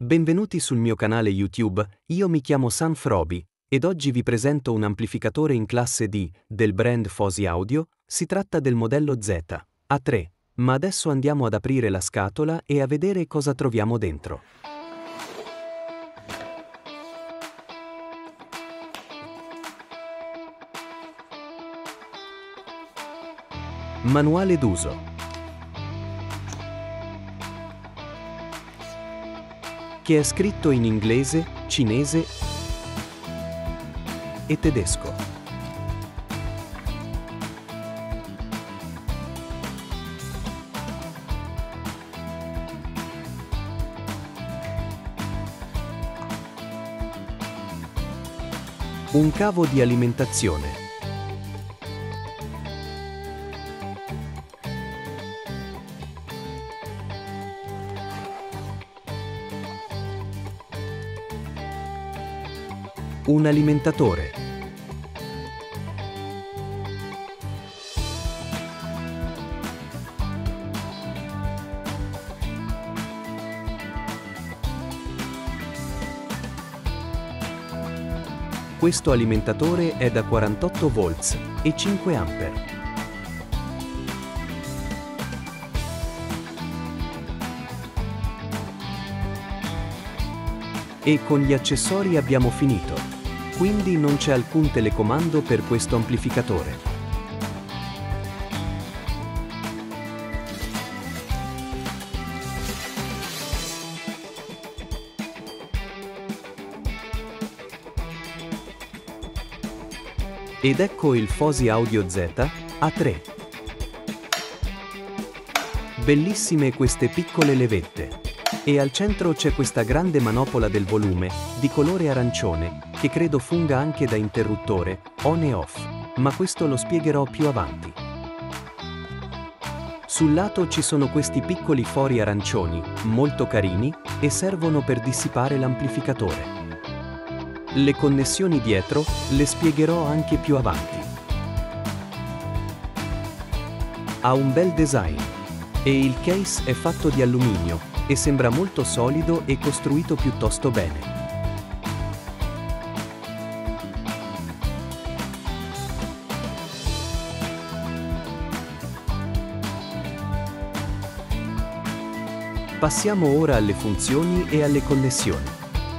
Benvenuti sul mio canale YouTube, io mi chiamo Sanfrobi, ed oggi vi presento un amplificatore in classe D, del brand Fosi Audio. Si tratta del modello Z A3, ma adesso andiamo ad aprire la scatola e a vedere cosa troviamo dentro. Manuale d'uso, che è scritto in inglese, cinese e tedesco. Un cavo di alimentazione. Un alimentatore. Questo alimentatore è da 48 volts e 5 ampere. E con gli accessori abbiamo finito. Quindi non c'è alcun telecomando per questo amplificatore. Ed ecco il Fosi Audio Z A3. Bellissime queste piccole levette. E al centro c'è questa grande manopola del volume, di colore arancione, che credo funga anche da interruttore, on e off, ma questo lo spiegherò più avanti. Sul lato ci sono questi piccoli fori arancioni, molto carini, e servono per dissipare l'amplificatore. Le connessioni dietro le spiegherò anche più avanti. Ha un bel design, e il case è fatto di alluminio, e sembra molto solido e costruito piuttosto bene. Passiamo ora alle funzioni e alle connessioni.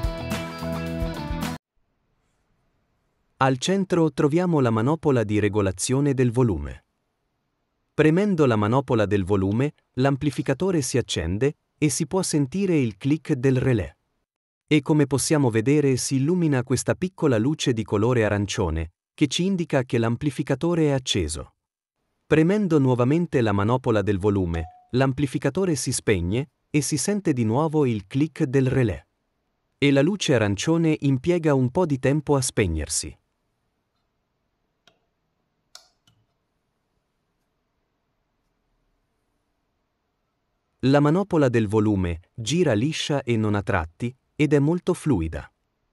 Al centro troviamo la manopola di regolazione del volume. Premendo la manopola del volume, l'amplificatore si accende e si può sentire il click del relè. E come possiamo vedere si illumina questa piccola luce di colore arancione, che ci indica che l'amplificatore è acceso. Premendo nuovamente la manopola del volume, l'amplificatore si spegne e si sente di nuovo il click del relè. E la luce arancione impiega un po' di tempo a spegnersi. La manopola del volume gira liscia e non a tratti, ed è molto fluida.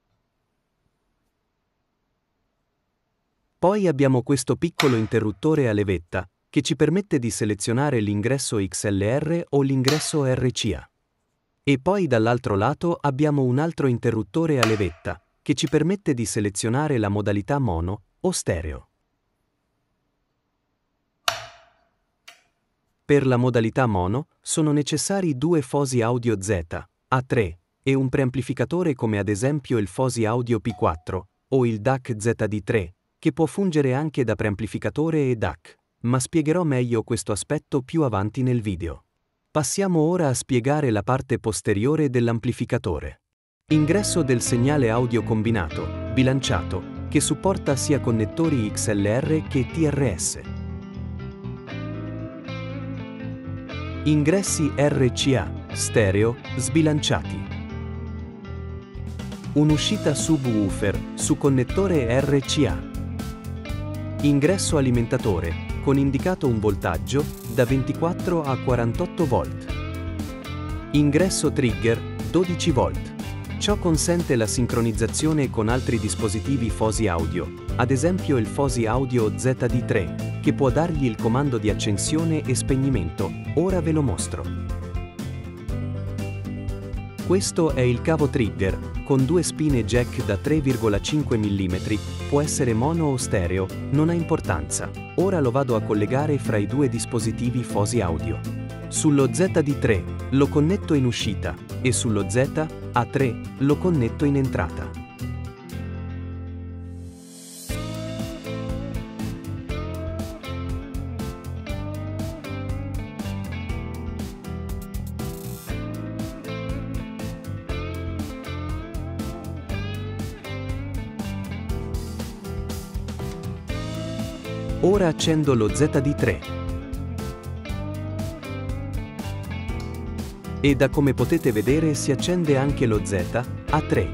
Poi abbiamo questo piccolo interruttore a levetta, che ci permette di selezionare l'ingresso XLR o l'ingresso RCA. E poi dall'altro lato abbiamo un altro interruttore a levetta, che ci permette di selezionare la modalità mono o stereo. Per la modalità mono sono necessari due Fosi Audio Z A3 e un preamplificatore come ad esempio il Fosi Audio P4 o il DAC ZD3, che può fungere anche da preamplificatore e DAC, ma spiegherò meglio questo aspetto più avanti nel video. Passiamo ora a spiegare la parte posteriore dell'amplificatore. Ingresso del segnale audio combinato, bilanciato, che supporta sia connettori XLR che TRS. Ingressi RCA, stereo, sbilanciati. Un'uscita subwoofer, su connettore RCA. Ingresso alimentatore, con indicato un voltaggio, da 24 a 48 volt. Ingresso trigger, 12 volt. Ciò consente la sincronizzazione con altri dispositivi Fosi Audio, ad esempio il Fosi Audio ZD3, che può dargli il comando di accensione e spegnimento. Ora ve lo mostro. Questo è il cavo trigger, con due spine jack da 3,5 mm, può essere mono o stereo, non ha importanza. Ora lo vado a collegare fra i due dispositivi Fosi Audio. Sullo ZD3 lo connetto in uscita e sullo ZA3 lo connetto in entrata. Ora accendo lo ZD3. E da come potete vedere si accende anche lo ZA3.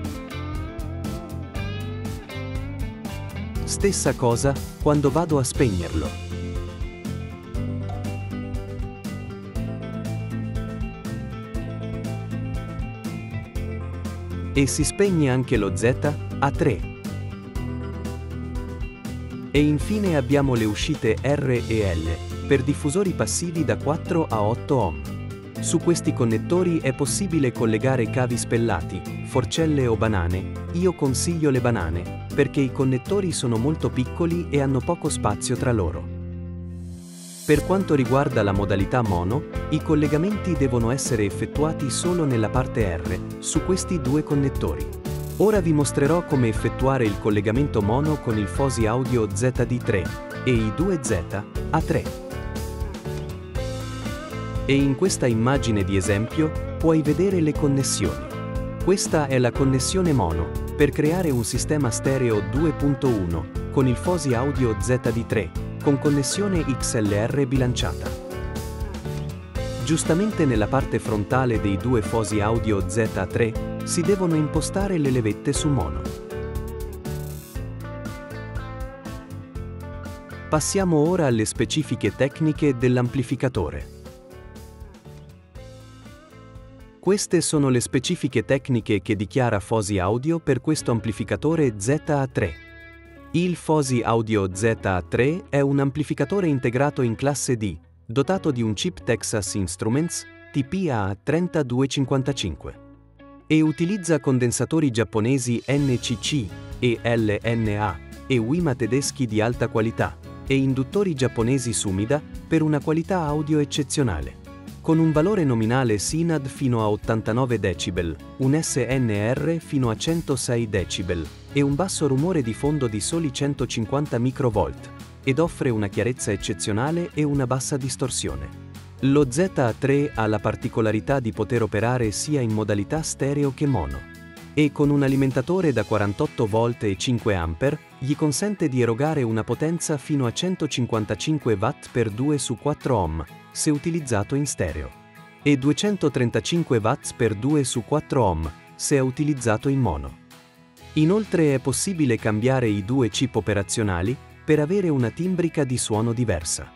Stessa cosa quando vado a spegnerlo. E si spegne anche lo ZA3. E infine abbiamo le uscite R e L, per diffusori passivi da 4 a 8 ohm. Su questi connettori è possibile collegare cavi spellati, forcelle o banane. Io consiglio le banane, perché i connettori sono molto piccoli e hanno poco spazio tra loro. Per quanto riguarda la modalità mono, i collegamenti devono essere effettuati solo nella parte R, su questi due connettori. Ora vi mostrerò come effettuare il collegamento mono con il Fosi Audio ZD3 e i due ZA3. E in questa immagine di esempio puoi vedere le connessioni. Questa è la connessione mono, per creare un sistema stereo 2.1 con il Fosi Audio ZD3, con connessione XLR bilanciata. Giustamente nella parte frontale dei due Fosi Audio ZA3 si devono impostare le levette su mono. Passiamo ora alle specifiche tecniche dell'amplificatore. Queste sono le specifiche tecniche che dichiara Fosi Audio per questo amplificatore ZA3. Il Fosi Audio ZA3 è un amplificatore integrato in classe D, dotato di un chip Texas Instruments TPA3255. E utilizza condensatori giapponesi NCC e LNA e WiMA tedeschi di alta qualità e induttori giapponesi Sumida per una qualità audio eccezionale. Con un valore nominale SINAD fino a 89 decibel, un SNR fino a 106 decibel e un basso rumore di fondo di soli 150 microvolt, ed offre una chiarezza eccezionale e una bassa distorsione. Lo ZA3 ha la particolarità di poter operare sia in modalità stereo che mono. E con un alimentatore da 48 volt e 5 A gli consente di erogare una potenza fino a 155 watt per 2 su 4 ohm, se utilizzato in stereo, e 235 watt per 2 su 4 ohm, se è utilizzato in mono. Inoltre è possibile cambiare i due chip operazionali per avere una timbrica di suono diversa.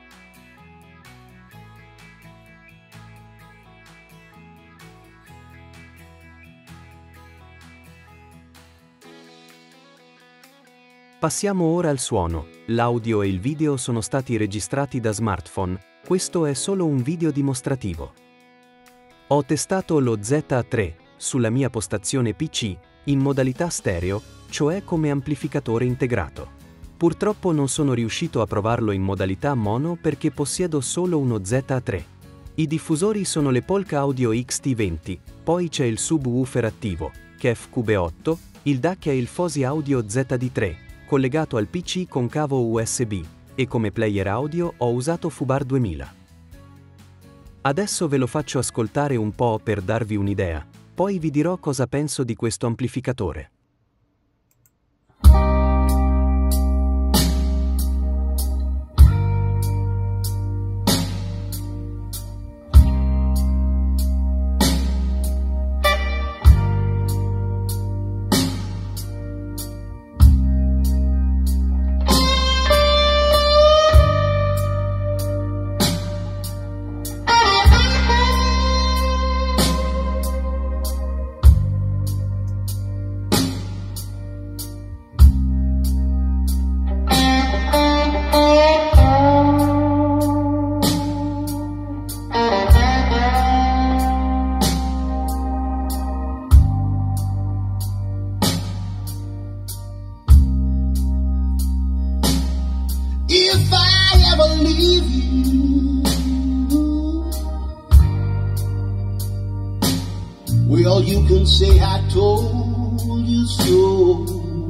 Passiamo ora al suono. L'audio e il video sono stati registrati da smartphone, questo è solo un video dimostrativo. Ho testato lo ZA3 sulla mia postazione PC in modalità stereo, cioè come amplificatore integrato. Purtroppo non sono riuscito a provarlo in modalità mono perché possiedo solo uno ZA3. I diffusori sono le Polka Audio XT20, poi c'è il subwoofer attivo, KEF QB8, il DAC è il Fosi Audio ZD3, collegato al PC con cavo USB, e come player audio ho usato Fubar 2000. Adesso ve lo faccio ascoltare un po' per darvi un'idea, poi vi dirò cosa penso di questo amplificatore. believe you. Well, you can say I told you so.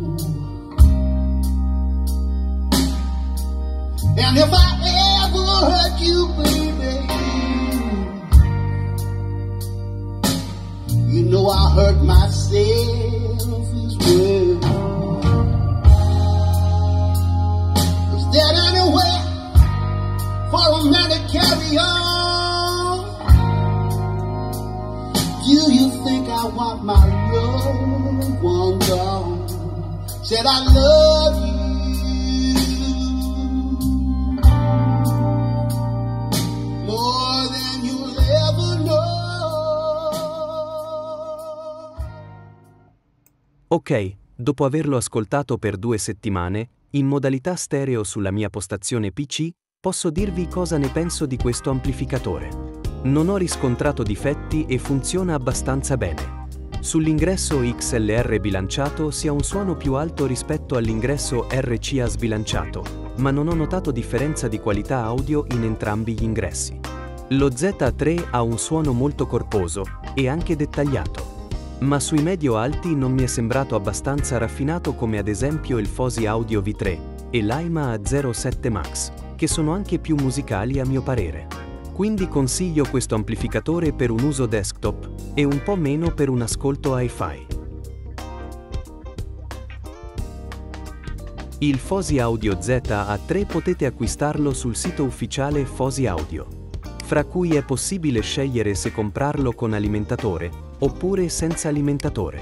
And if I ever hurt you, baby, you know I hurt myself as well. Is there anywhere for a man to carry on? Do you think I want my loved one gone? Said I love you more than you'll ever know. Ok, dopo averlo ascoltato per 2 settimane, in modalità stereo sulla mia postazione PC, posso dirvi cosa ne penso di questo amplificatore. Non ho riscontrato difetti e funziona abbastanza bene. Sull'ingresso XLR bilanciato si ha un suono più alto rispetto all'ingresso RCA sbilanciato, ma non ho notato differenza di qualità audio in entrambi gli ingressi. Lo Z3 ha un suono molto corposo e anche dettagliato, ma sui medio-alti non mi è sembrato abbastanza raffinato come ad esempio il Fosi Audio V3 e l'Aima A07 Max, che sono anche più musicali a mio parere. Quindi consiglio questo amplificatore per un uso desktop e un po' meno per un ascolto hi-fi. Il Fosi Audio ZA3 potete acquistarlo sul sito ufficiale Fosi Audio, fra cui è possibile scegliere se comprarlo con alimentatore oppure senza alimentatore.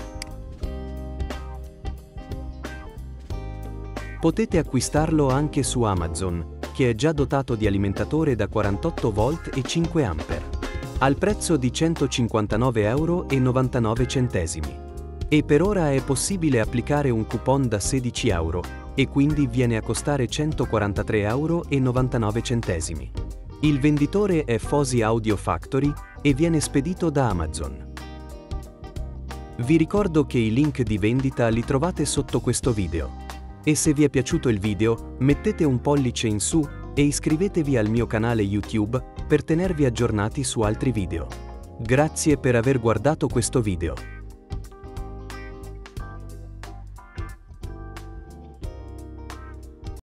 Potete acquistarlo anche su Amazon, che è già dotato di alimentatore da 48 volt e 5 A, al prezzo di €159,99. E per ora è possibile applicare un coupon da €16 e quindi viene a costare €143,99. Il venditore è Fosi Audio Factory e viene spedito da Amazon. Vi ricordo che i link di vendita li trovate sotto questo video. E se vi è piaciuto il video, mettete un pollice in su e iscrivetevi al mio canale YouTube per tenervi aggiornati su altri video. Grazie per aver guardato questo video.